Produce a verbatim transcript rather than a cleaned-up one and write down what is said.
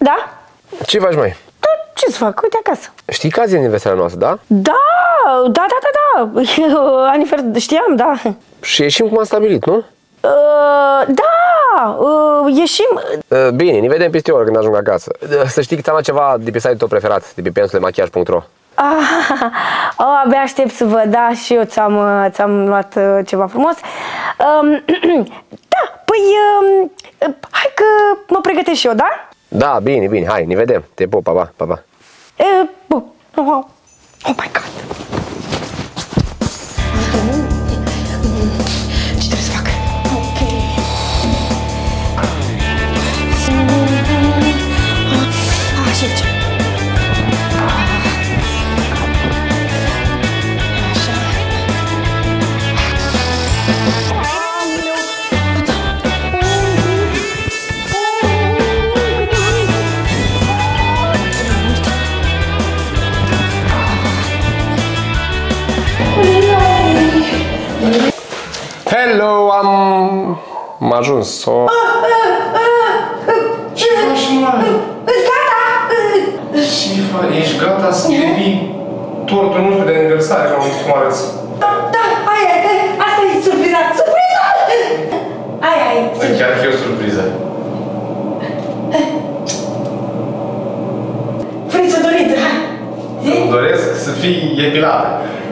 Da? Ce faci, mai? Da, ce să fac? Uite acasă. Știi că azi e aniversarea noastră, da? Da, da, da, da, da. Anifer... Știam, da. Și ieșim cum am stabilit, nu? Uh, da, uh, ieșim... Uh, bine, ne vedem peste o oră când ajung acasă. Uh, să știi că ți-am luat ceva de pe site-ul tău preferat, de pe pensulemachiaj punct ro. Ah, oh, abia aștept să văd, da, și eu ți-am ți-am luat uh, ceva frumos. Um, da, păi, um, hai că mă pregătesc și eu, da? Da, bine, bine, hai, ne vedem. Te pup, pa, pa, pa, pa. Uh, oh, oh, oh my God! Ce trebuie să fac? Ok. Așa, ce? Hello, am... am ajuns. O... Ce faci, mă? Îți gata? Ce faci? Ești gata să devii tortul nostru de aniversare, cum arăți? Da, da, aia, asta e surpriza! Surpriza! Aia e. Chiar că e o surpriză. Vrei să doriți, hai! Îmi doresc să fii epilată.